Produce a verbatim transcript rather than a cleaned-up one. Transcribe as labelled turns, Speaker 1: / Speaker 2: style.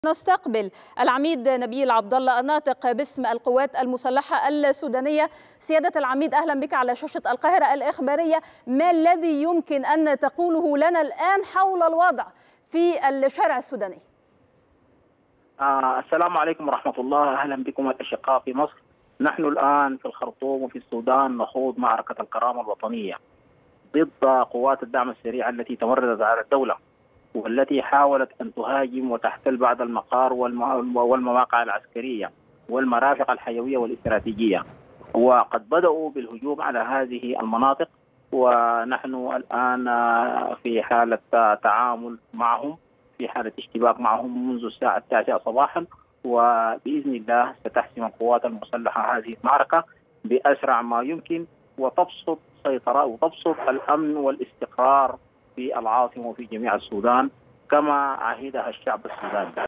Speaker 1: نستقبل العميد نبيل عبد الله الناطق باسم القوات المسلحة السودانية. سيادة العميد، أهلا بك على شاشة القاهرة الإخبارية. ما الذي يمكن أن تقوله لنا الآن حول الوضع في الشارع السوداني؟
Speaker 2: آه السلام عليكم ورحمة الله. أهلا بكم الأشقاء في مصر. نحن الآن في الخرطوم وفي السودان نخوض معركة الكرامة الوطنية ضد قوات الدعم السريع التي تمردت على الدولة، والتي حاولت أن تهاجم وتحتل بعض المقار والمواقع العسكرية والمرافق الحيوية والاستراتيجية، وقد بدأوا بالهجوم على هذه المناطق، ونحن الآن في حالة تعامل معهم، في حالة اشتباك معهم منذ الساعة التاسعة صباحا، وبإذن الله ستحسم القوات المسلحة هذه المعركة بأسرع ما يمكن، وتبسط سيطرة وتبسط الأمن والاستقرار في العاصمة وفي جميع السودان كما عهدها الشعب السوداني.